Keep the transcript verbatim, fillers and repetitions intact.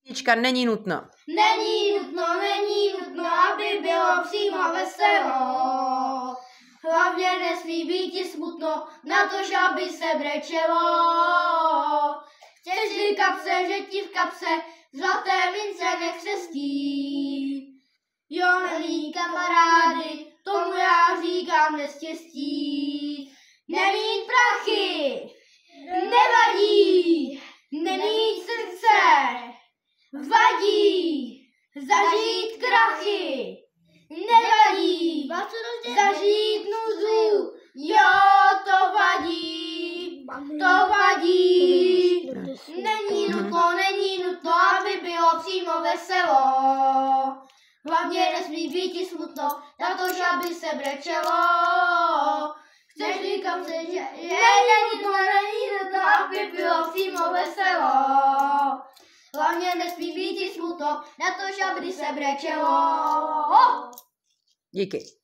Jednička, není nutno. Není nutno, není nutno, aby bylo přímo veselo. Hlavně nesmí být smutno, na to, že aby se brečelo. Chceš-li kapse, že ti v kapse zlaté mince nekřestí. Jo, milí kamarády, tomu já říkám neštěstí. Nemít prachy nevadí, nemít srdce vadí, zažít krachy nevadí, zažít nudu, jo, to vadí, to vadí. Není nutno, není nutno, aby bylo přímo veselo. Hlavně nesmí být smutno, na to, že aby se brečelo. Chceš říkám se, že není nutno, není nutno, aby bylo přímo veselo. Hlavně nesmí být smutno, na to, že aby se brečelo. Díky.